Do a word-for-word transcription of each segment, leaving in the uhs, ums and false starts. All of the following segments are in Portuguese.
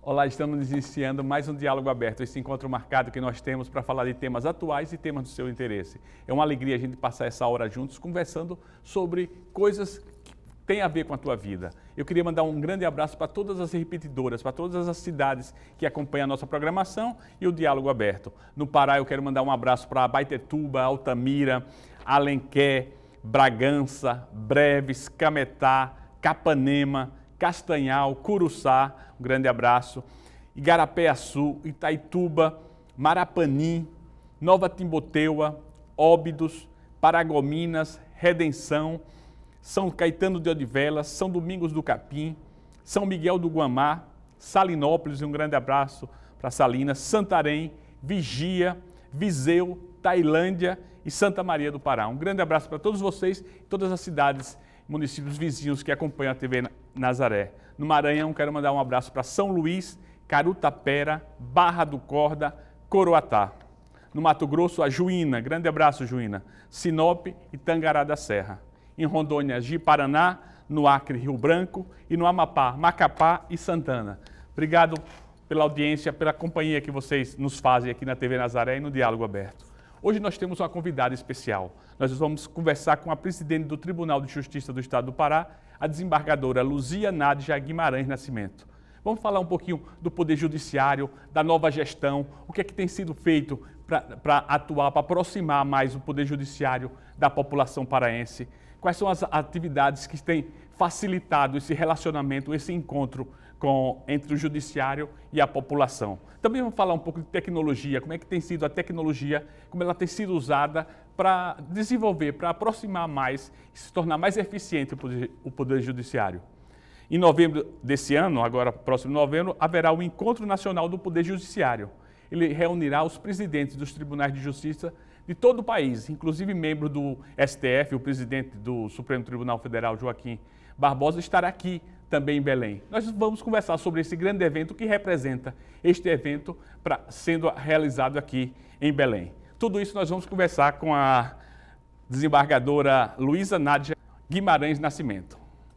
Olá, estamos iniciando mais um Diálogo Aberto, esse encontro marcado que nós temos para falar de temas atuais e temas do seu interesse. É uma alegria a gente passar essa hora juntos conversando sobre coisas que têm a ver com a tua vida. Eu queria mandar um grande abraço para todas as repetidoras, para todas as cidades que acompanham a nossa programação e o Diálogo Aberto. No Pará eu quero mandar um abraço para Abaetetuba, Altamira, Alenquer, Bragança, Breves, Cametá, Capanema, Castanhal, Curuçá, um grande abraço, Igarapé-Açu, Itaituba, Marapanim, Nova Timboteua, Óbidos, Paragominas, Redenção, São Caetano de Odivelas, São Domingos do Capim, São Miguel do Guamá, Salinópolis, um grande abraço para Salinas, Santarém, Vigia, Viseu, Tailândia e Santa Maria do Pará. Um grande abraço para todos vocês e todas as cidades, municípios vizinhos que acompanham a T V Nazaré. No Maranhão, quero mandar um abraço para São Luís, Carutapera, Barra do Corda, Coroatá. No Mato Grosso, a Juína, grande abraço Juína, Sinop e Tangará da Serra. Em Rondônia, Ji-Paraná, no Acre, Rio Branco e no Amapá, Macapá e Santana. Obrigado pela audiência, pela companhia que vocês nos fazem aqui na T V Nazaré e no Diálogo Aberto. Hoje nós temos uma convidada especial. Nós vamos conversar com a presidente do Tribunal de Justiça do Estado do Pará, a desembargadora Luzia Nadja Guimarães Nascimento. Vamos falar um pouquinho do Poder Judiciário, da nova gestão, o que é que tem sido feito para atuar, para aproximar mais o Poder Judiciário da população paraense. Quais são as atividades que têm facilitado esse relacionamento, esse encontro com, entre o Judiciário e a população. Também vamos falar um pouco de tecnologia, como é que tem sido a tecnologia, como ela tem sido usada para desenvolver, para aproximar mais e se tornar mais eficiente o Poder, o poder Judiciário. Em novembro desse ano, agora próximo novembro, haverá o Encontro Nacional do Poder Judiciário. Ele reunirá os presidentes dos tribunais de justiça de todo o país, inclusive membro do S T F, o presidente do Supremo Tribunal Federal, Joaquim Barbosa, estará aqui também em Belém. Nós vamos conversar sobre esse grande evento que representa este evento pra, sendo realizado aqui em Belém. Tudo isso nós vamos conversar com a desembargadora Luísa Nadja Guimarães Nascimento.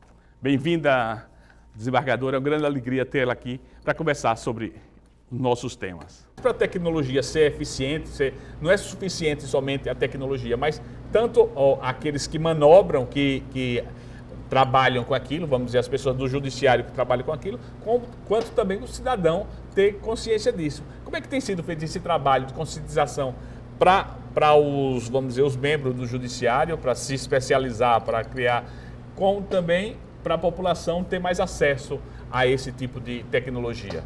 Bem-vinda, desembargadora, é uma grande alegria tê-la aqui para conversar sobre nossos temas. Para a tecnologia ser eficiente, ser, não é suficiente somente a tecnologia, mas tanto ó, aqueles que manobram, que, que trabalham com aquilo, vamos dizer, as pessoas do judiciário que trabalham com aquilo, com, quanto também o cidadão ter consciência disso. Como é que tem sido feito esse trabalho de conscientização para os, vamos dizer, os membros do judiciário, para se especializar, para criar, como também para a população ter mais acesso a esse tipo de tecnologia?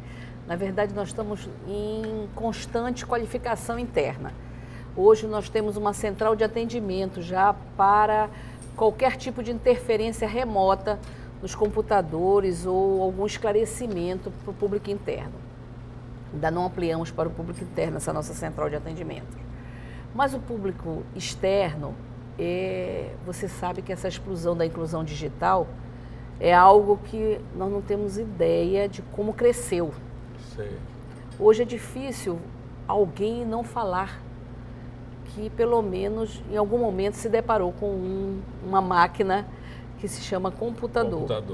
Na verdade, nós estamos em constante qualificação interna. Hoje nós temos uma central de atendimento já para qualquer tipo de interferência remota nos computadores ou algum esclarecimento para o público interno. Ainda não ampliamos para o público interno essa nossa central de atendimento. Mas o público externo, é, você sabe que essa explosão da inclusão digital é algo que nós não temos ideia de como cresceu. Sei. Hoje é difícil alguém não falar que pelo menos em algum momento se deparou com um, uma máquina que se chama computador. computador.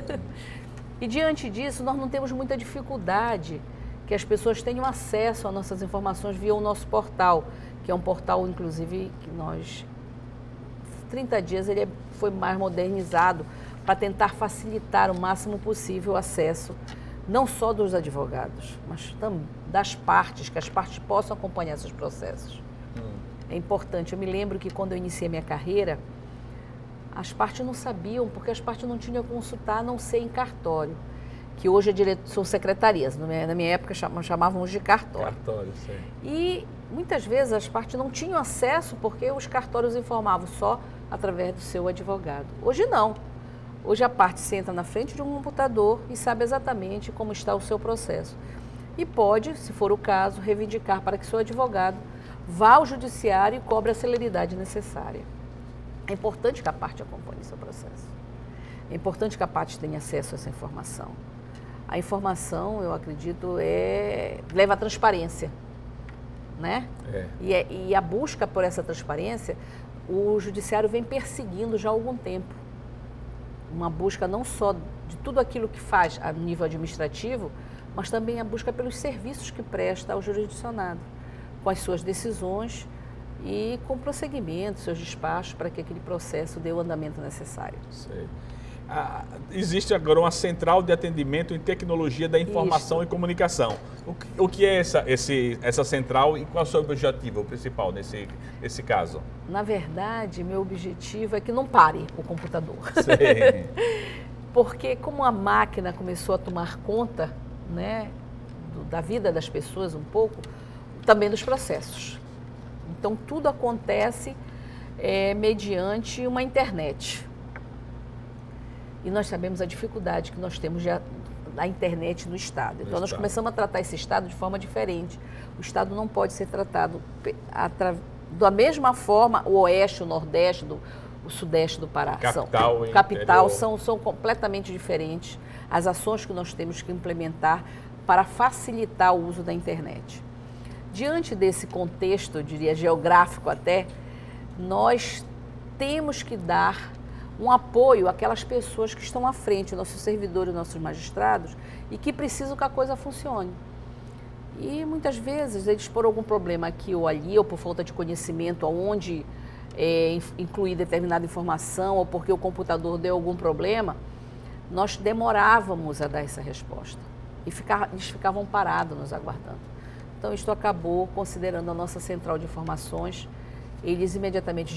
E diante disso nós não temos muita dificuldade que as pessoas tenham acesso às nossas informações via o nosso portal, que é um portal inclusive que nós, trinta dias ele foi mais modernizado para tentar facilitar o máximo possível o acesso não só dos advogados, mas também das partes, que as partes possam acompanhar esses processos. Hum. É importante. Eu me lembro que quando eu iniciei minha carreira, as partes não sabiam, porque as partes não tinham a consultar, a não ser em cartório, que hoje é direto, são secretarias. Na minha época chamávamos de cartório. Cartório, sim. E muitas vezes as partes não tinham acesso porque os cartórios informavam só através do seu advogado. Hoje não. Hoje a parte senta na frente de um computador e sabe exatamente como está o seu processo. E pode, se for o caso, reivindicar para que seu advogado vá ao judiciário e cobre a celeridade necessária. É importante que a parte acompanhe seu processo. É importante que a parte tenha acesso a essa informação. A informação, eu acredito, é, leva à transparência, né? É. E, é, e a busca por essa transparência, o judiciário vem perseguindo já há algum tempo. uma busca não só de tudo aquilo que faz a nível administrativo, mas também a busca pelos serviços que presta ao jurisdicionado, com as suas decisões e com prosseguimento, seus despachos, para que aquele processo dê o andamento necessário. Sei. Ah, existe agora uma central de atendimento em tecnologia da informação Isso. e comunicação. O que, o que é essa, esse, essa central e qual é o seu objetivo principal nesse, nesse caso? Na verdade, meu objetivo é que não pare o computador. Sei. Porque como a máquina começou a tomar conta, né, do, da vida das pessoas um pouco, também dos processos. Então, tudo acontece é, mediante uma internet. E nós sabemos a dificuldade que nós temos de, da internet no Estado. Então, no nós estado. começamos a tratar esse Estado de forma diferente. O Estado não pode ser tratado da mesma forma, o Oeste, o Nordeste, do, o Sudeste do Pará. Capital são, capital são, são completamente diferentes as ações que nós temos que implementar para facilitar o uso da internet. Diante desse contexto, eu diria, geográfico até, nós temos que dar um apoio àquelas pessoas que estão à frente, nossos servidores, nossos magistrados, e que precisam que a coisa funcione. E muitas vezes eles por algum problema aqui ou ali, ou por falta de conhecimento aonde é, incluir determinada informação, ou porque o computador deu algum problema, nós demorávamos a dar essa resposta. E ficar, eles ficavam parados nos aguardando. Então, isto acabou considerando a nossa central de informações. Eles imediatamente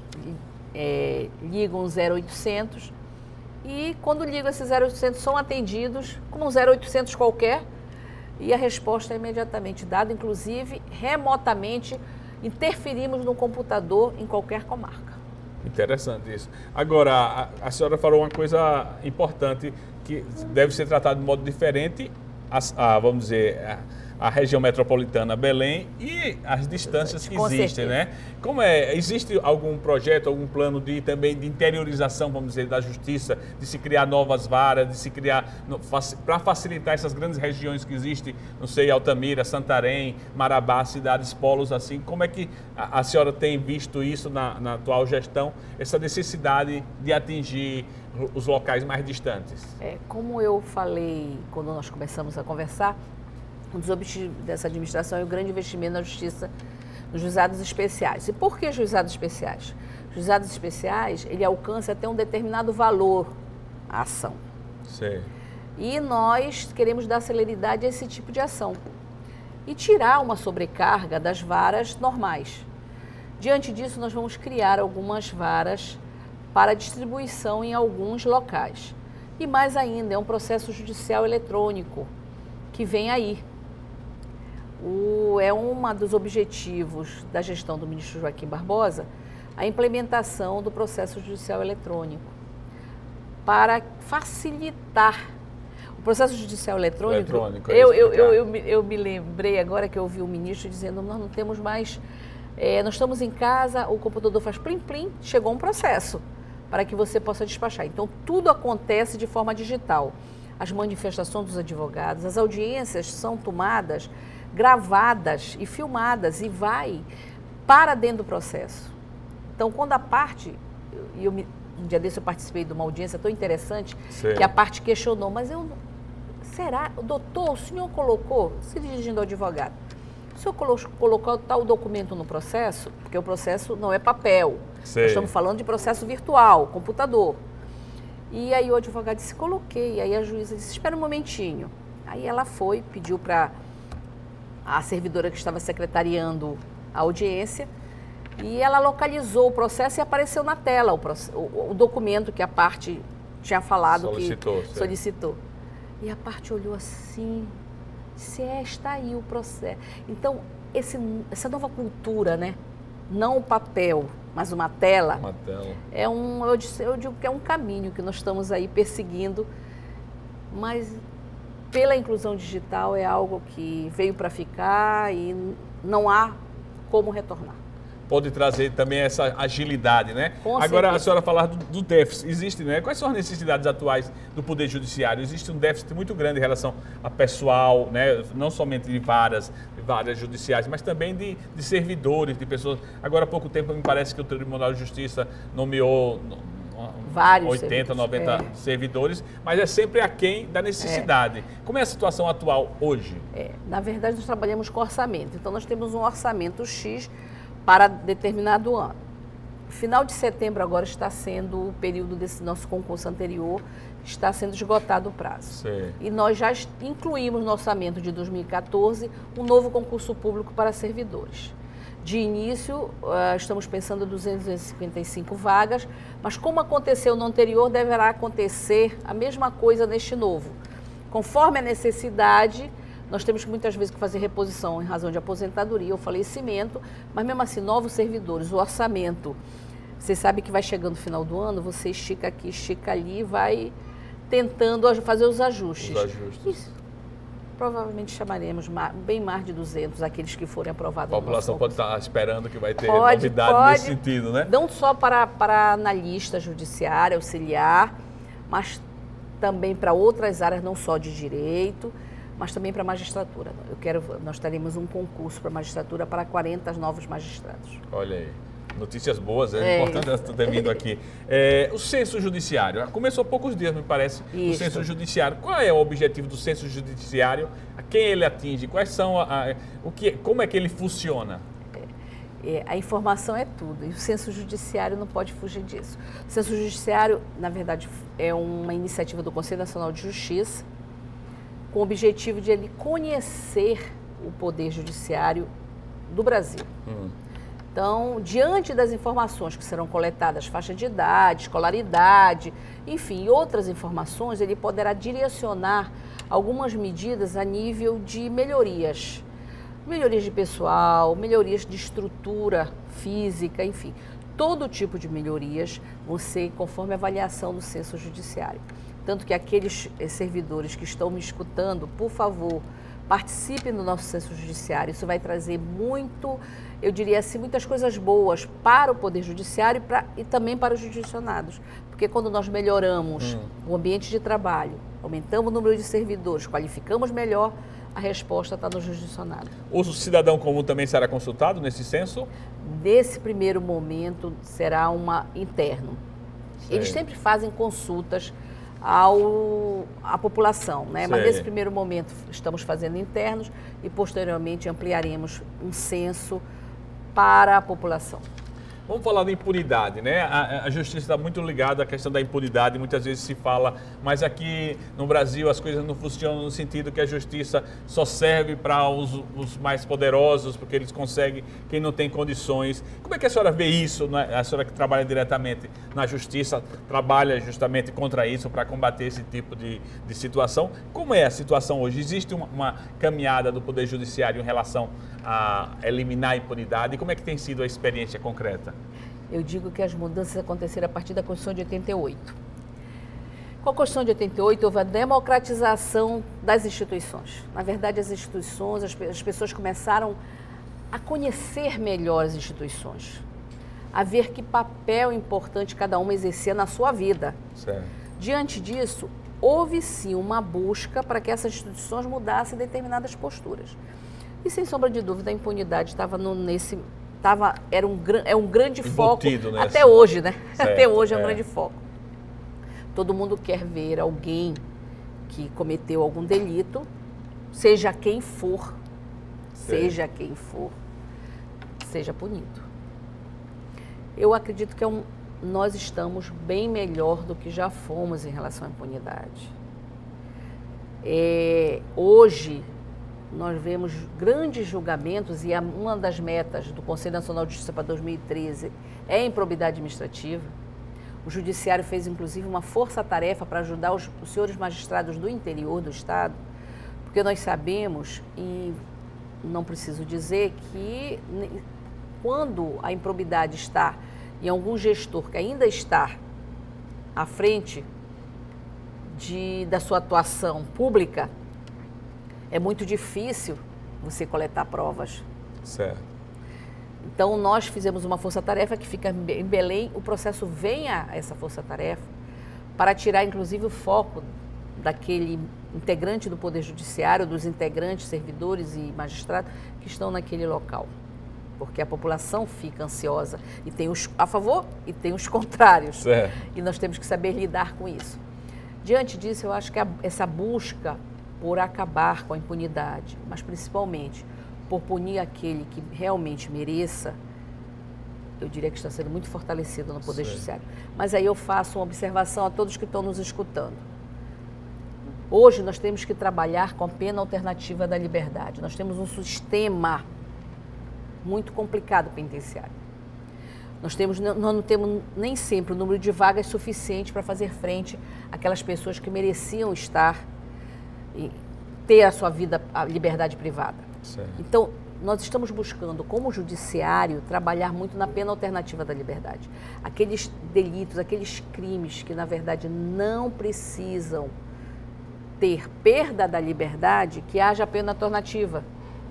é, ligam o zero oitocentos e quando ligam esse zero oitocentos são atendidos como um zero oitocentos qualquer e a resposta é imediatamente dada, inclusive remotamente interferimos no computador em qualquer comarca. Interessante isso. Agora, a, a senhora falou uma coisa importante que deve ser tratado de modo diferente, a, a, vamos dizer, a, a região metropolitana Belém e as distâncias que Com existem, certeza. né? Como é? Existe algum projeto, algum plano de também de interiorização, vamos dizer, da justiça, de se criar novas varas, de se criar para facilitar essas grandes regiões que existem, não sei, Altamira, Santarém, Marabá, cidades polos assim. Como é que a, a senhora tem visto isso na, na atual gestão, essa necessidade de atingir os locais mais distantes? É, como eu falei quando nós começamos a conversar, um dos objetivos dessa administração é o grande investimento na justiça, nos juizados especiais. E por que juizados especiais? Juizados especiais, ele alcança até um determinado valor a ação. Sim. E nós queremos dar celeridade a esse tipo de ação e tirar uma sobrecarga das varas normais. Diante disso, nós vamos criar algumas varas para distribuição em alguns locais. E mais ainda, é um processo judicial eletrônico que vem aí. O, é um dos objetivos da gestão do ministro Joaquim Barbosa, a implementação do processo judicial eletrônico, para facilitar o processo judicial eletrônico. eletrônico eu, eu, eu, eu, eu me lembrei agora que eu ouvi o ministro dizendo, nós não temos mais, é, nós estamos em casa, o computador faz plim-plim, chegou um processo para que você possa despachar. Então, tudo acontece de forma digital. As manifestações dos advogados, as audiências são tomadas, gravadas e filmadas e vai para dentro do processo. Então, quando a parte, e eu, um dia desse eu participei de uma audiência tão interessante, Sim. que a parte questionou, mas eu, será, doutor, o senhor colocou, se dirigindo ao advogado, o senhor colocou tal documento no processo? Porque o processo não é papel, Sim. nós estamos falando de processo virtual, computador. E aí o advogado disse, coloquei. Aí a juíza disse, espera um momentinho. Aí ela foi, pediu para a servidora que estava secretariando a audiência e ela localizou o processo e apareceu na tela o, o, o documento que a parte tinha falado solicitou, que solicitou. E a parte olhou assim, disse, é, está aí o processo. Então, esse, essa nova cultura, né? Não o papel, mas uma tela, uma tela. É um, eu, eu digo que é um caminho que nós estamos aí perseguindo, mas pela inclusão digital é algo que veio para ficar e não há como retornar. Pode trazer também essa agilidade, né? Com Agora, certeza. a senhora falar do, do déficit, existe, né? Quais são as necessidades atuais do Poder Judiciário? Existe um déficit muito grande em relação a pessoal, né? Não somente de varas, de varas judiciais, mas também de, de servidores, de pessoas. Agora, há pouco tempo, me parece que o Tribunal de Justiça nomeou vários oitenta, servidores. noventa é. servidores, mas é sempre aquém da necessidade. É. Como é a situação atual hoje? É, na verdade, nós trabalhamos com orçamento. Então, nós temos um orçamento X para determinado ano. Final de setembro agora está sendo o período desse nosso concurso anterior, está sendo esgotado o prazo. Sim. E nós já incluímos no orçamento de dois mil e quatorze um novo concurso público para servidores. De início, uh, estamos pensando em duzentas e cinquenta e cinco vagas, mas como aconteceu no anterior, deverá acontecer a mesma coisa neste novo. Conforme a necessidade, nós temos muitas vezes que fazer reposição em razão de aposentadoria ou falecimento, mas mesmo assim, novos servidores, o orçamento, você sabe que vai chegando no final do ano, você estica aqui, estica ali, vai tentando fazer os ajustes. Os ajustes. Isso. Provavelmente chamaremos bem mais de duzentos, aqueles que forem aprovados. A população pode estar esperando que vai ter pode, novidade pode, nesse sentido, né? Não só para, para analista judiciário, auxiliar, mas também para outras áreas, não só de direito, mas também para a magistratura. Eu quero, nós teremos um concurso para a magistratura para quarenta novos magistrados. Olha aí. Notícias boas, é, é importante ter vindo aqui. É, o censo judiciário, começou há poucos dias, me parece, Isso. o censo judiciário. Qual é o objetivo do censo judiciário? A quem ele atinge? Quais são a, a, o que, como é que ele funciona? É, é, a informação é tudo e o censo judiciário não pode fugir disso. O censo judiciário, na verdade, é uma iniciativa do Conselho Nacional de Justiça com o objetivo de ele conhecer o poder judiciário do Brasil. Hum. Então, diante das informações que serão coletadas, faixa de idade, escolaridade, enfim, outras informações, ele poderá direcionar algumas medidas a nível de melhorias. Melhorias de pessoal, melhorias de estrutura física, enfim. Todo tipo de melhorias vão ser conforme a avaliação do censo judiciário. Tanto que aqueles servidores que estão me escutando, por favor, participem do nosso censo judiciário. Isso vai trazer muito, eu diria assim, muitas coisas boas para o Poder Judiciário e, pra, e também para os judicionados. Porque quando nós melhoramos hum. o ambiente de trabalho, aumentamos o número de servidores, qualificamos melhor, a resposta está no judicionado. O cidadão comum também será consultado nesse censo? Nesse primeiro momento será uma interno. Sei. Eles sempre fazem consultas ao, à população, né? Mas nesse primeiro momento estamos fazendo internos e posteriormente ampliaremos um censo para a população. Vamos falar da impunidade, né? A, a justiça está muito ligada à questão da impunidade, muitas vezes se fala, mas aqui no Brasil as coisas não funcionam no sentido que a justiça só serve para os, os mais poderosos, porque eles conseguem, quem não tem condições. Como é que a senhora vê isso, né? A senhora que trabalha diretamente na justiça, trabalha justamente contra isso, para combater esse tipo de, de situação. Como é a situação hoje? Existe uma, uma caminhada do Poder Judiciário em relação a eliminar a impunidade? E como é que tem sido a experiência concreta? Eu digo que as mudanças aconteceram a partir da Constituição de oitenta e oito. Com a Constituição de oitenta e oito, houve a democratização das instituições. Na verdade, as instituições, as, as pessoas começaram a conhecer melhor as instituições, a ver que papel importante cada uma exercia na sua vida. Certo. Diante disso, houve sim uma busca para que essas instituições mudassem determinadas posturas. E, sem sombra de dúvida, a impunidade estava nesse... Tava, era um, é um grande foco, nessa. Até hoje, né? Certo, até hoje é um é. grande foco. Todo mundo quer ver alguém que cometeu algum delito, seja quem for, certo. seja quem for, seja punido. Eu acredito que é um, nós estamos bem melhor do que já fomos em relação à impunidade. É, hoje, nós vemos grandes julgamentos e uma das metas do Conselho Nacional de Justiça para dois mil e treze é a improbidade administrativa. O Judiciário fez, inclusive, uma força-tarefa para ajudar os, os senhores magistrados do interior do Estado, porque nós sabemos, e não preciso dizer, que quando a improbidade está em algum gestor que ainda está à frente de, da sua atuação pública, é muito difícil você coletar provas. Certo. Então, nós fizemos uma força-tarefa que fica em Belém. O processo vem a essa força-tarefa para tirar, inclusive, o foco daquele integrante do Poder Judiciário, dos integrantes, servidores e magistrados que estão naquele local. porque a população fica ansiosa e tem os a favor e tem os contrários. Certo. E nós temos que saber lidar com isso. Diante disso, eu acho que a, essa busca por acabar com a impunidade, mas principalmente por punir aquele que realmente mereça, eu diria que está sendo muito fortalecido no Poder Judiciário. Mas aí eu faço uma observação a todos que estão nos escutando. Hoje nós temos que trabalhar com a pena alternativa da liberdade. Nós temos um sistema muito complicado penitenciário. Nós, temos, nós não temos nem sempre o número de vagas suficiente para fazer frente àquelas pessoas que mereciam estar e ter a sua vida, a liberdade privada. Certo. Então, nós estamos buscando, como judiciário, trabalhar muito na pena alternativa da liberdade. Aqueles delitos, aqueles crimes que, na verdade, não precisam ter perda da liberdade, que haja pena alternativa.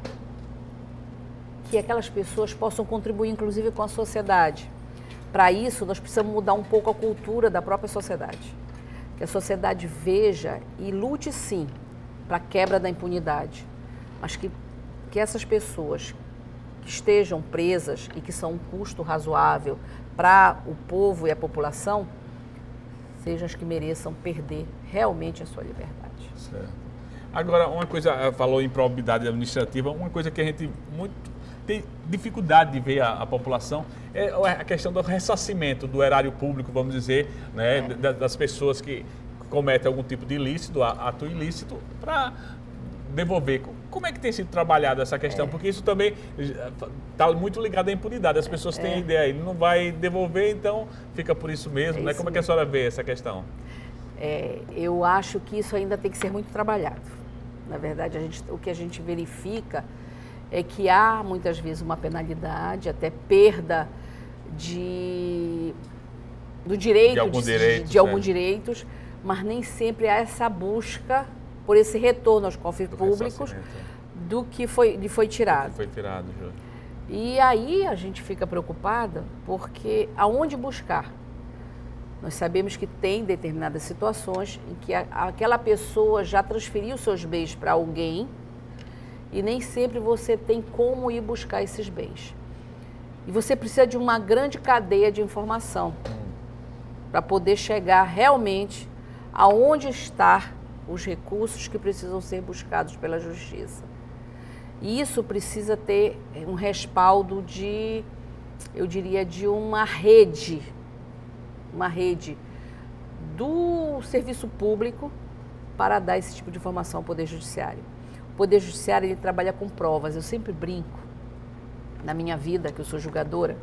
Que aquelas pessoas possam contribuir, inclusive, com a sociedade. Para isso, nós precisamos mudar um pouco a cultura da própria sociedade. Que a sociedade veja e lute, sim, para a quebra da impunidade, mas que, que essas pessoas que estejam presas e que são um custo razoável para o povo e a população, sejam as que mereçam perder realmente a sua liberdade. Certo. Agora, uma coisa, falou em probidade administrativa, uma coisa que a gente muito tem dificuldade de ver a, a população é a questão do ressarcimento do erário público, vamos dizer, né, é. das pessoas que cometem algum tipo de ilícito, ato ilícito, para devolver. Como é que tem sido trabalhada essa questão? É. Porque isso também está muito ligado à impunidade. As pessoas têm é. a ideia, ele não vai devolver, então fica por isso mesmo. É né? Isso Como é que a senhora vê essa questão? É, eu acho que isso ainda tem que ser muito trabalhado. Na verdade, a gente, o que a gente verifica é que há muitas vezes uma penalidade, até perda de, do direito, de, algum de, direito, de, de alguns direitos, mas nem sempre há essa busca por esse retorno aos cofres públicos do que foi, lhe foi tirado. Foi tirado, Jô. E aí a gente fica preocupada porque aonde buscar? Nós sabemos que tem determinadas situações em que a, aquela pessoa já transferiu seus bens para alguém e nem sempre você tem como ir buscar esses bens. E você precisa de uma grande cadeia de informação hum. para poder chegar realmente aonde está os recursos que precisam ser buscados pela justiça. E isso precisa ter um respaldo de, eu diria, de uma rede, uma rede do serviço público para dar esse tipo de informação ao Poder Judiciário. O Poder Judiciário, ele trabalha com provas. Eu sempre brinco, na minha vida, que eu sou julgadora,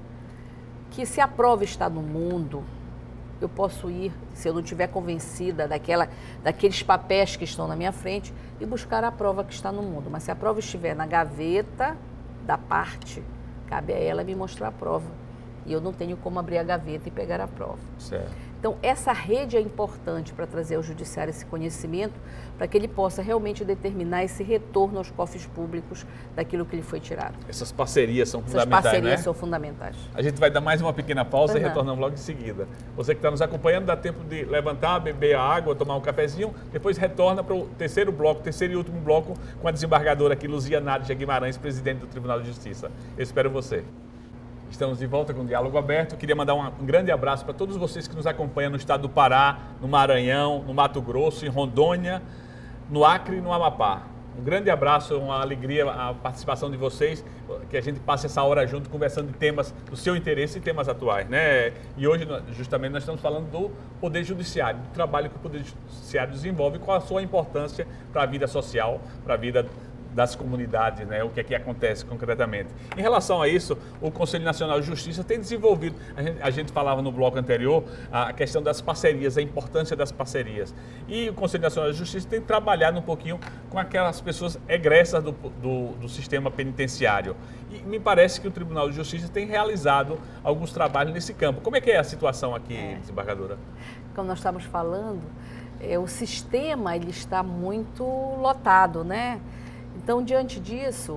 que se a prova está no mundo, eu posso ir, se eu não estiver convencida daquela, daqueles papéis que estão na minha frente, e buscar a prova que está no mundo. Mas se a prova estiver na gaveta da parte, cabe a ela me mostrar a prova. E eu não tenho como abrir a gaveta e pegar a prova. Certo. Então, essa rede é importante para trazer ao judiciário esse conhecimento, para que ele possa realmente determinar esse retorno aos cofres públicos daquilo que lhe foi tirado. Essas parcerias são Essas fundamentais, parcerias né? são fundamentais. A gente vai dar mais uma pequena pausa Pois e não. retornamos logo em seguida. Você que está nos acompanhando, dá tempo de levantar, beber a água, tomar um cafezinho, depois retorna para o terceiro bloco, terceiro e último bloco, com a desembargadora aqui, Luzia Nádia Guimarães, presidente do Tribunal de Justiça. Eu espero você. Estamos de volta com o Diálogo Aberto. Eu queria mandar um grande abraço para todos vocês que nos acompanham no estado do Pará, no Maranhão, no Mato Grosso, em Rondônia, no Acre e no Amapá. Um grande abraço, uma alegria a participação de vocês, que a gente passe essa hora junto conversando de temas do seu interesse e temas atuais, né? E hoje, justamente, nós estamos falando do Poder Judiciário, do trabalho que o Poder Judiciário desenvolve, qual a sua importância para a vida social, para a vida das comunidades, né? O que é que acontece concretamente. Em relação a isso, o Conselho Nacional de Justiça tem desenvolvido, a gente, a gente falava no bloco anterior, a questão das parcerias, a importância das parcerias. E o Conselho Nacional de Justiça tem trabalhado um pouquinho com aquelas pessoas egressas do, do, do sistema penitenciário. E me parece que o Tribunal de Justiça tem realizado alguns trabalhos nesse campo. Como é que é a situação aqui, é. desembargadora? Como nós estamos falando, é, o sistema ele está muito lotado, né? Então, diante disso,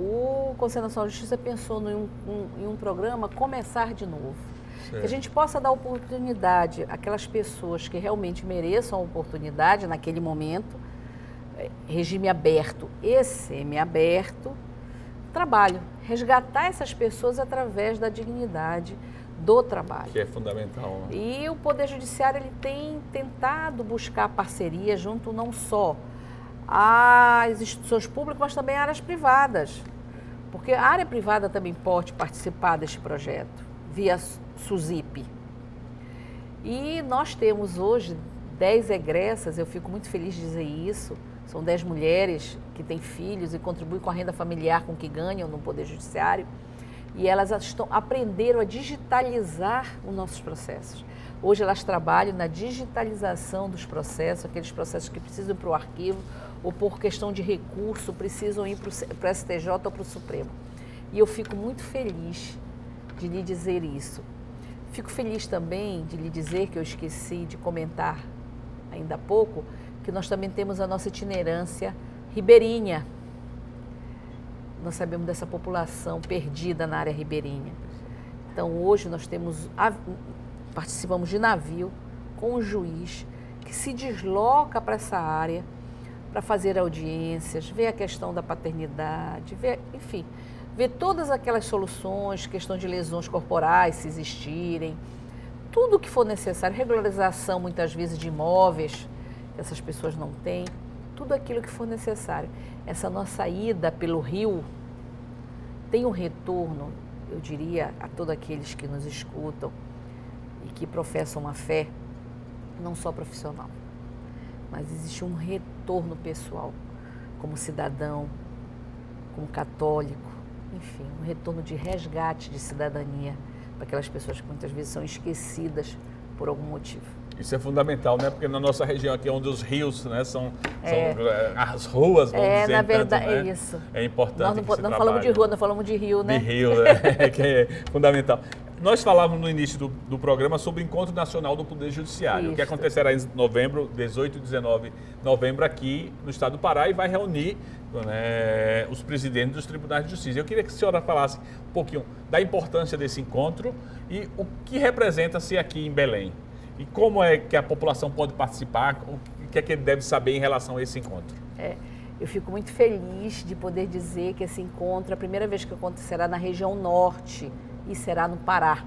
o Conselho Nacional de Justiça pensou em um, um, em um programa Começar de Novo. Certo. Que a gente possa dar oportunidade àquelas pessoas que realmente mereçam a oportunidade naquele momento, regime aberto e semiaberto, trabalho, resgatar essas pessoas através da dignidade do trabalho. Que é fundamental. Né? E o Poder Judiciário ele tem tentado buscar parceria junto não só às instituições públicas, mas também às áreas privadas. Porque a área privada também pode participar deste projeto, via SUSIP. E nós temos hoje dez egressas, eu fico muito feliz de dizer isso, são dez mulheres que têm filhos e contribuem com a renda familiar com que ganham no Poder Judiciário. E elas estão, aprenderam a digitalizar os nossos processos. Hoje elas trabalham na digitalização dos processos, aqueles processos que precisam ir para o arquivo ou por questão de recurso precisam ir para o S T J ou para o Supremo. E eu fico muito feliz de lhe dizer isso. Fico feliz também de lhe dizer, que eu esqueci de comentar ainda há pouco, que nós também temos a nossa itinerância ribeirinha. Nós sabemos dessa população perdida na área ribeirinha. Então, hoje nós temos, participamos de navio com um juiz que se desloca para essa área para fazer audiências, ver a questão da paternidade, ver, enfim, ver todas aquelas soluções, questão de lesões corporais, se existirem, tudo o que for necessário, regularização muitas vezes de imóveis que essas pessoas não têm, tudo aquilo que for necessário. Essa nossa ida pelo rio tem um retorno, eu diria, a todos aqueles que nos escutam e que professam uma fé, não só profissional, mas existe um retorno pessoal, como cidadão, como católico, enfim, um retorno de resgate de cidadania para aquelas pessoas que muitas vezes são esquecidas por algum motivo. Isso é fundamental, né? Porque na nossa região aqui, onde os rios, né, são, é, são as ruas, vamos é, dizer, na verdade, tanto, né? é isso. É importante. Nós não, não falamos de rua, nós falamos de rio, né? De rio, né? Que é fundamental. Nós falávamos no início do, do programa sobre o Encontro Nacional do Poder Judiciário, isso, que acontecerá em novembro, dezoito e dezenove de novembro, aqui no estado do Pará, e vai reunir, né, os presidentes dos tribunais de justiça. Eu queria que a senhora falasse um pouquinho da importância desse encontro e o que representa-se aqui em Belém. E como é que a população pode participar, o que é que ele deve saber em relação a esse encontro? É, eu fico muito feliz de poder dizer que esse encontro é a primeira vez que acontecerá na região norte e será no Pará.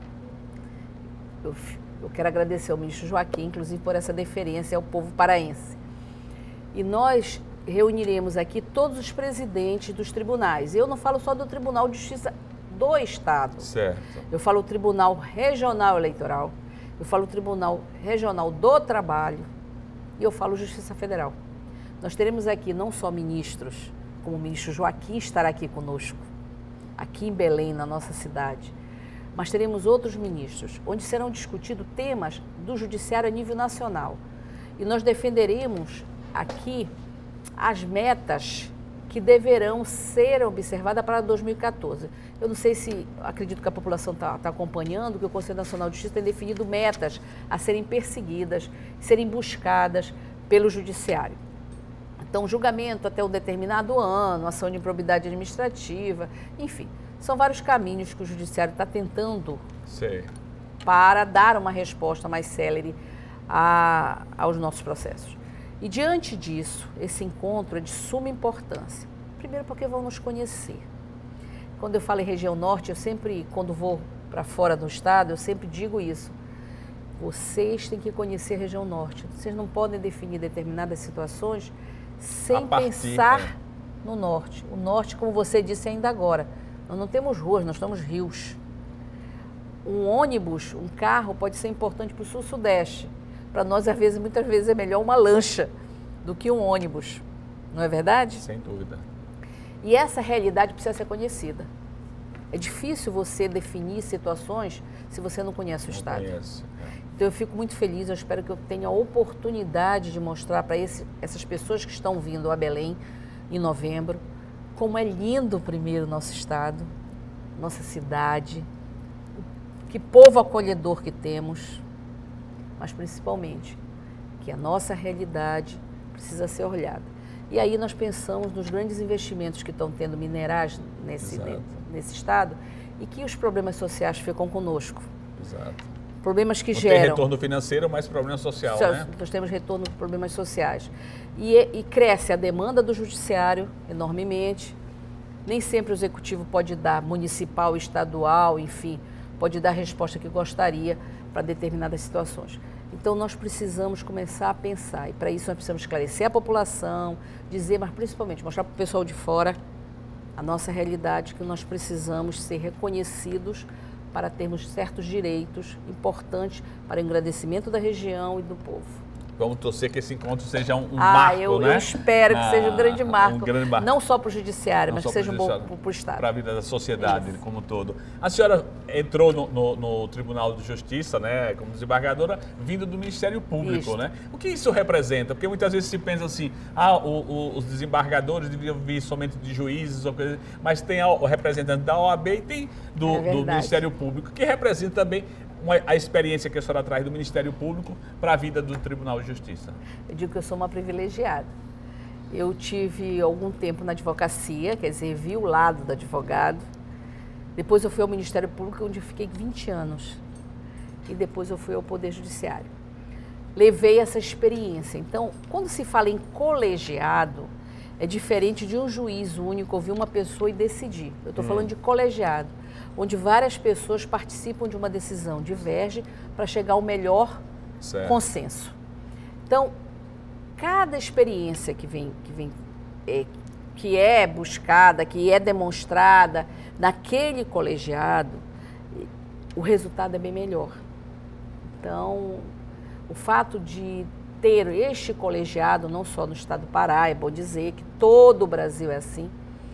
Eu, eu quero agradecer ao ministro Joaquim, inclusive, por essa deferência ao povo paraense. E nós reuniremos aqui todos os presidentes dos tribunais. Eu não falo só do Tribunal de Justiça do Estado. Certo. Eu falo o Tribunal Regional Eleitoral, eu falo o Tribunal Regional do Trabalho e eu falo Justiça Federal. Nós teremos aqui não só ministros, como o ministro Joaquim estará aqui conosco, aqui em Belém, na nossa cidade, mas teremos outros ministros, onde serão discutidos temas do judiciário a nível nacional. E nós defenderemos aqui as metas que deverão ser observadas para dois mil e quatorze. Eu não sei se, acredito que a população está tá acompanhando, que o Conselho Nacional de Justiça tem definido metas a serem perseguidas, serem buscadas pelo Judiciário. Então, julgamento até um determinado ano, ação de improbidade administrativa, enfim, são vários caminhos que o Judiciário está tentando Sei. para dar uma resposta mais célere a, aos nossos processos. E diante disso, esse encontro é de suma importância. Primeiro porque vão nos conhecer. Quando eu falo em região norte, eu sempre, quando vou para fora do estado, eu sempre digo isso. Vocês têm que conhecer a região norte. Vocês não podem definir determinadas situações sem partir, pensar é. no norte. O norte, como você disse ainda agora, nós não temos ruas, nós temos rios. Um ônibus, um carro pode ser importante para o sul-sudeste. Para nós, às vezes, muitas vezes é melhor uma lancha do que um ônibus. Não é verdade? Sem dúvida. E essa realidade precisa ser conhecida. É difícil você definir situações se você não conhece o não Estado. Conhece, é. Então, eu fico muito feliz, eu espero que eu tenha a oportunidade de mostrar para essas pessoas que estão vindo a Belém em novembro, como é lindo, primeiro, nosso Estado, nossa cidade, que povo acolhedor que temos, mas principalmente que a nossa realidade precisa ser olhada. E aí nós pensamos nos grandes investimentos que estão tendo minerais nesse, nesse estado e que os problemas sociais ficam conosco. Exato. Problemas que Não geram... tem retorno financeiro, mas problema social, so, né? Nós temos retorno de problemas sociais. E, e cresce a demanda do judiciário enormemente, Nem sempre o executivo pode dar, municipal, estadual, enfim, pode dar a resposta que gostaria para determinadas situações. Então, nós precisamos começar a pensar, e para isso nós precisamos esclarecer a população, dizer, mas principalmente mostrar para o pessoal de fora a nossa realidade, que nós precisamos ser reconhecidos para termos certos direitos importantes para o engrandecimento da região e do povo. Vamos torcer que esse encontro seja um, um ah, marco, eu, né? eu espero que ah, seja um grande marco, um grande marco. Não só para o judiciário, não mas que seja um bom para o Estado. Para a vida da sociedade Isso. como um todo. A senhora entrou no, no, no Tribunal de Justiça, né, como desembargadora, vindo do Ministério Público, isso. né? O que isso representa? Porque muitas vezes se pensa assim, ah, o, o, os desembargadores deveriam vir somente de juízes, ou coisa, mas tem o representante da O A B e tem do, é do Ministério Público, que representa também Uma, a experiência que a senhora traz do Ministério Público para a vida do Tribunal de Justiça. Eu digo que eu sou uma privilegiada. Eu tive algum tempo na advocacia, quer dizer, vi o lado do advogado. Depois eu fui ao Ministério Público, onde eu fiquei vinte anos. E depois eu fui ao Poder Judiciário. Levei essa experiência. Então, quando se fala em colegiado, é diferente de um juiz único ouvir uma pessoa e decidir. Eu estou hum. falando de colegiado, onde várias pessoas participam de uma decisão, divergem para chegar ao melhor certo. consenso. Então, cada experiência que vem, que vem, é, que é buscada, que é demonstrada naquele colegiado, o resultado é bem melhor. Então, o fato de ter este colegiado, não só no estado do Pará, é bom dizer que todo o Brasil é assim,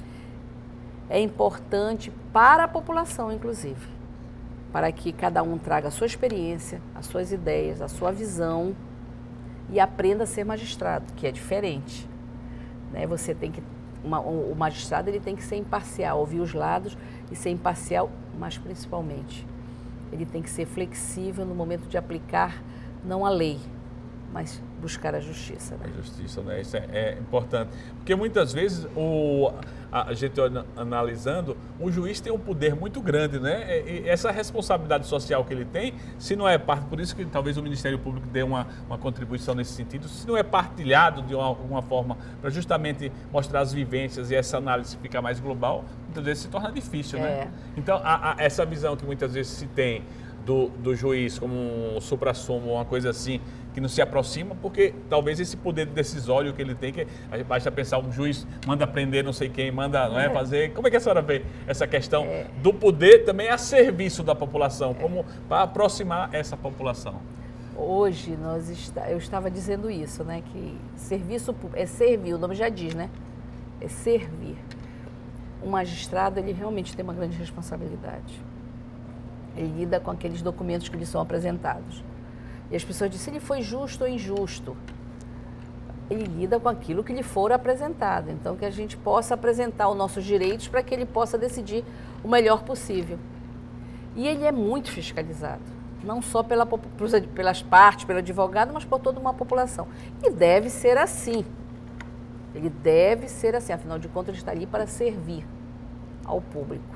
é importante para a população, inclusive, para que cada um traga a sua experiência, as suas ideias, a sua visão e aprenda a ser magistrado, que é diferente. Né? Você tem que, uma, o magistrado ele tem que ser imparcial, ouvir os lados e ser imparcial, mas principalmente ele tem que ser flexível no momento de aplicar não a lei, mas buscar a justiça. Né? A justiça, né? Isso é, é importante. Porque muitas vezes, o, a, a gente analisando, o juiz tem um poder muito grande, né? E, e essa responsabilidade social que ele tem, se não é parte, por isso que talvez o Ministério Público dê uma, uma contribuição nesse sentido, se não é partilhado de uma, alguma forma para justamente mostrar as vivências e essa análise ficar mais global, muitas vezes se torna difícil, é. né? Então, a, a, essa visão que muitas vezes se tem do, do juiz como um supra-sumo, uma coisa assim, que não se aproxima, porque talvez esse poder decisório que ele tem, que basta pensar, um juiz manda prender não sei quem, manda não é, fazer... Como é que a senhora vê essa questão é. do poder também a serviço da população, como para aproximar essa população? Hoje, nós está, eu estava dizendo isso, né, que serviço é servir, o nome já diz, né? É servir. O magistrado, ele realmente tem uma grande responsabilidade. Ele lida com aqueles documentos que lhe são apresentados. E as pessoas dizem, se ele foi justo ou injusto, ele lida com aquilo que lhe for apresentado. Então, que a gente possa apresentar os nossos direitos para que ele possa decidir o melhor possível. E ele é muito fiscalizado, não só pela, pelas partes, pelo advogado, mas por toda uma população. E deve ser assim. Ele deve ser assim, afinal de contas, ele está ali para servir ao público.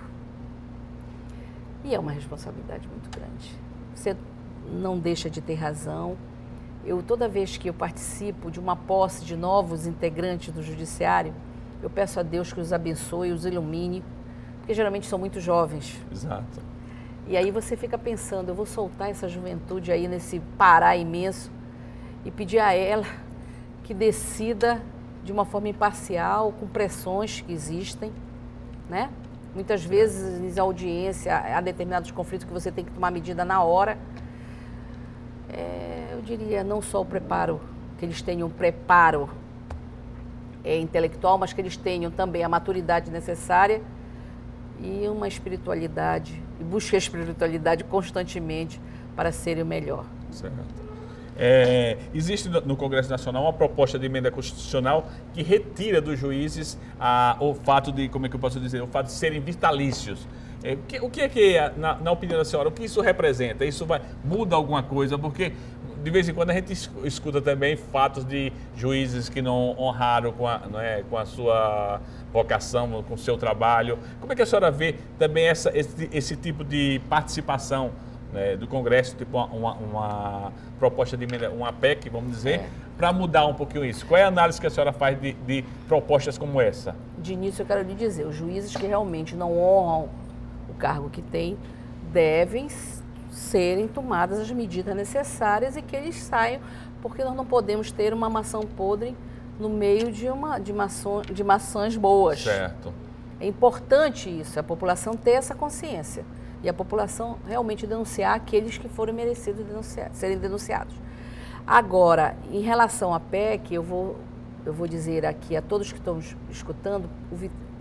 E é uma responsabilidade muito grande. Você não deixa de ter razão. Eu, toda vez que eu participo de uma posse de novos integrantes do judiciário, eu peço a Deus que os abençoe, os ilumine, porque geralmente são muito jovens. Exato. E aí você fica pensando, eu vou soltar essa juventude aí nesse Pará imenso e pedir a ela que decida de uma forma imparcial, com pressões que existem, né? Muitas vezes, em audiência, há determinados conflitos que você tem que tomar medida na hora. É, eu diria, não só o preparo, que eles tenham preparo é, intelectual, mas que eles tenham também a maturidade necessária e uma espiritualidade, e busquem a espiritualidade constantemente para serem o melhor. Certo. É, existe no Congresso Nacional uma proposta de emenda constitucional que retira dos juízes a, o fato de, como é que eu posso dizer, o fato de serem vitalícios. É, o, que, o que é que, na, na opinião da senhora, o que isso representa? Isso vai, muda alguma coisa? Porque de vez em quando a gente escuta também fatos de juízes que não honraram com a, não é, com a sua vocação, com o seu trabalho. Como é que a senhora vê também essa, esse, esse tipo de participação né, do Congresso, tipo uma, uma, uma proposta de emenda, uma P E C, vamos dizer, É. para mudar um pouquinho isso. Qual é a análise que a senhora faz de, de propostas como essa? De início, eu quero lhe dizer, os juízes que realmente não honram o cargo que têm, devem serem tomadas as medidas necessárias e que eles saiam, porque nós não podemos ter uma maçã podre no meio de, uma, de, maçã, de maçãs boas. Certo. É importante isso, a população ter essa consciência e a população realmente denunciar aqueles que foram merecidos denunciar, serem denunciados. Agora, em relação à P E C, eu vou, eu vou dizer aqui a todos que estão escutando, o,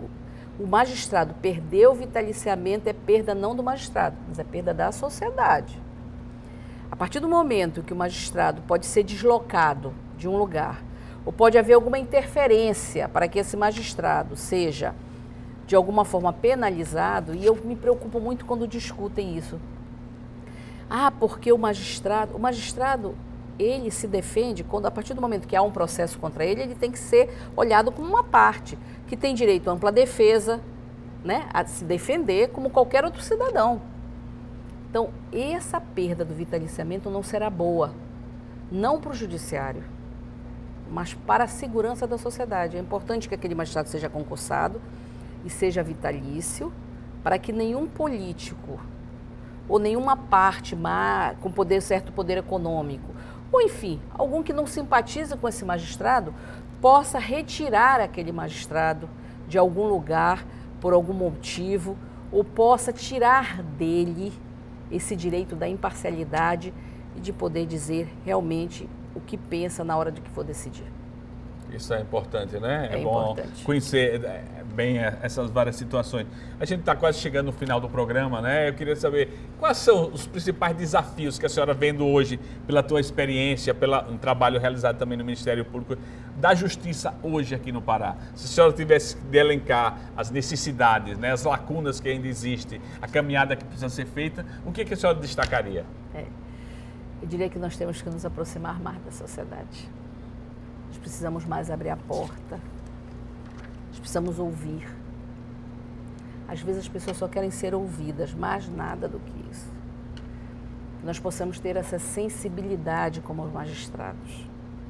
o magistrado perder o vitaliciamento é perda não do magistrado, mas é perda da sociedade. A partir do momento que o magistrado pode ser deslocado de um lugar, ou pode haver alguma interferência para que esse magistrado seja de alguma forma penalizado, e eu me preocupo muito quando discutem isso. Ah, porque o magistrado, o magistrado, ele se defende quando, a partir do momento que há um processo contra ele, ele tem que ser olhado como uma parte, que tem direito à ampla defesa, né, a se defender como qualquer outro cidadão. Então, essa perda do vitaliciamento não será boa, não para o judiciário, mas para a segurança da sociedade. É importante que aquele magistrado seja concursado e seja vitalício, para que nenhum político ou nenhuma parte má, com poder, certo poder econômico, ou enfim, algum que não simpatiza com esse magistrado, possa retirar aquele magistrado de algum lugar, por algum motivo, ou possa tirar dele esse direito da imparcialidade e de poder dizer realmente o que pensa na hora de que for decidir. Isso é importante, né? É, é bom importante. conhecer bem essas várias situações. A gente está quase chegando no final do programa, né? Eu queria saber quais são os principais desafios que a senhora vendo hoje, pela tua experiência, pelo um trabalho realizado também no Ministério Público, da Justiça hoje aqui no Pará. Se a senhora tivesse de elencar as necessidades, né, as lacunas que ainda existem, a caminhada que precisa ser feita, o que, que a senhora destacaria? É, eu diria que nós temos que nos aproximar mais da sociedade. Nós precisamos mais abrir a porta, nós precisamos ouvir. Às vezes as pessoas só querem ser ouvidas, mais nada do que isso. Que nós possamos ter essa sensibilidade como os magistrados.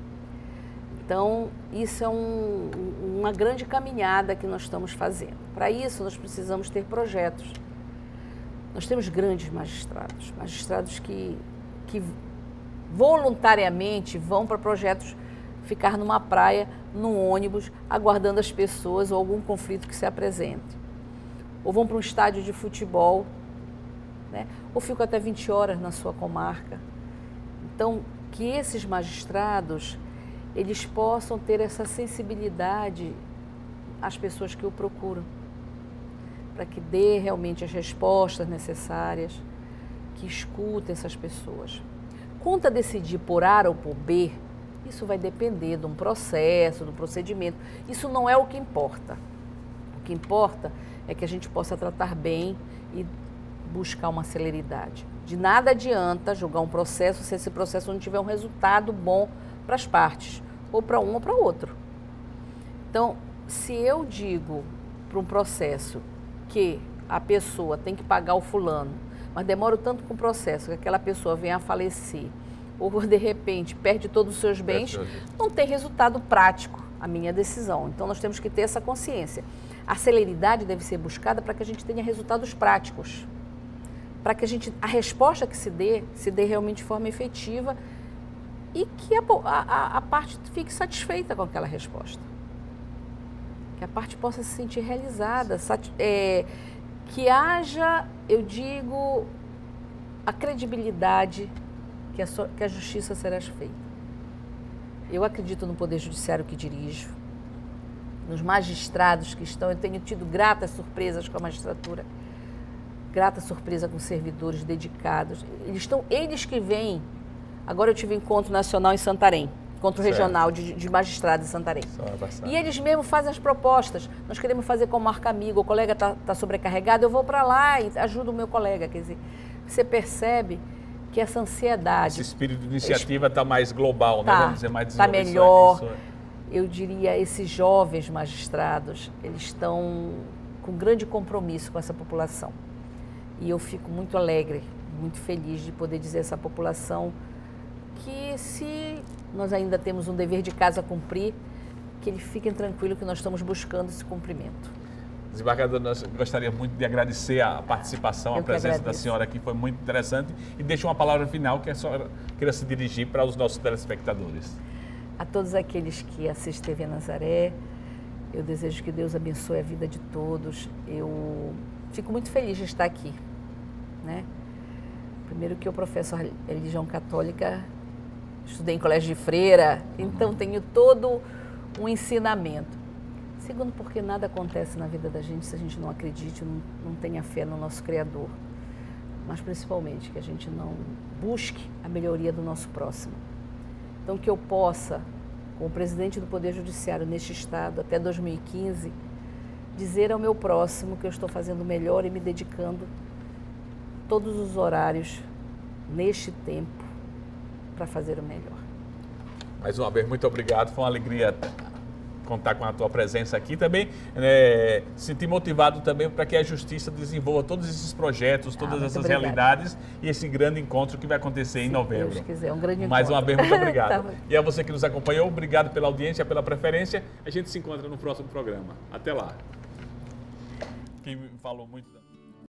Então, isso é um, uma grande caminhada que nós estamos fazendo. Para isso, nós precisamos ter projetos. Nós temos grandes magistrados, magistrados que, que voluntariamente vão para projetos, ficar numa praia, num ônibus, aguardando as pessoas ou algum conflito que se apresente. Ou vão para um estádio de futebol, né? Ou ficam até vinte horas na sua comarca. Então, que esses magistrados, eles possam ter essa sensibilidade às pessoas que o procuram, para que dê realmente as respostas necessárias, que escutem essas pessoas. Quanto a decidir por A ou por B, isso vai depender de um processo, do procedimento. Isso não é o que importa. O que importa é que a gente possa tratar bem e buscar uma celeridade. De nada adianta julgar um processo se esse processo não tiver um resultado bom para as partes, ou para um ou para outro. Então, se eu digo para um processo que a pessoa tem que pagar o fulano, mas demora tanto com o processo que aquela pessoa venha a falecer, ou de repente perde todos os seus bens, não tem resultado prático a minha decisão. Então nós temos que ter essa consciência. A celeridade deve ser buscada para que a gente tenha resultados práticos, para que a gente, a resposta que se dê, se dê realmente de forma efetiva e que a, a, a parte fique satisfeita com aquela resposta. Que a parte possa se sentir realizada, é, que haja, eu digo, a credibilidade que a, so, que a justiça será feita. Eu acredito no Poder Judiciário que dirijo, nos magistrados que estão, eu tenho tido gratas surpresas com a magistratura, grata surpresa com servidores dedicados. Eles, estão, eles que vêm, agora eu tive um encontro nacional em Santarém, encontro certo. regional de, de magistrados em Santarém. E eles mesmos fazem as propostas. Nós queremos fazer como marca amigo, o colega está tá sobrecarregado, eu vou para lá e ajudo o meu colega. Quer dizer, você percebe que essa ansiedade... Esse espírito de iniciativa está mais global, tá, né? Vamos dizer, mais Está melhor. Isso é. Eu diria, esses jovens magistrados, eles estão com grande compromisso com essa população. E eu fico muito alegre muito feliz de poder dizer a essa população que, se nós ainda temos um dever de casa a cumprir, que eles fiquem tranquilos que nós estamos buscando esse cumprimento. Desembargador, nós gostaríamos muito de agradecer a participação, Eu a presença agradeço. da senhora aqui, foi muito interessante. E deixa uma palavra final que a senhora queira se dirigir para os nossos telespectadores. A todos aqueles que assistem T V Nazaré, eu desejo que Deus abençoe a vida de todos. Eu fico muito feliz de estar aqui, né? Primeiro que eu professo a religião católica, estudei em colégio de freira, então tenho todo um ensinamento. Segundo, porque nada acontece na vida da gente se a gente não acredite, não, não tenha fé no nosso Criador. Mas principalmente que a gente não busque a melhoria do nosso próximo. Então que eu possa, como presidente do Poder Judiciário neste estado até dois mil e quinze, dizer ao meu próximo que eu estou fazendo melhor e me dedicando todos os horários neste tempo para fazer o melhor. Mais uma vez, muito obrigado, foi uma alegria contar com a tua presença aqui também, né, sentir motivado também para que a Justiça desenvolva todos esses projetos, todas ah, essas obrigada. realidades e esse grande encontro que vai acontecer Se em novembro. Deus quiser, um grande Mais encontro. uma vez, muito obrigado. Tá. E a você que nos acompanhou, obrigado pela audiência, pela preferência. A gente se encontra no próximo programa. Até lá. Quem falou muito...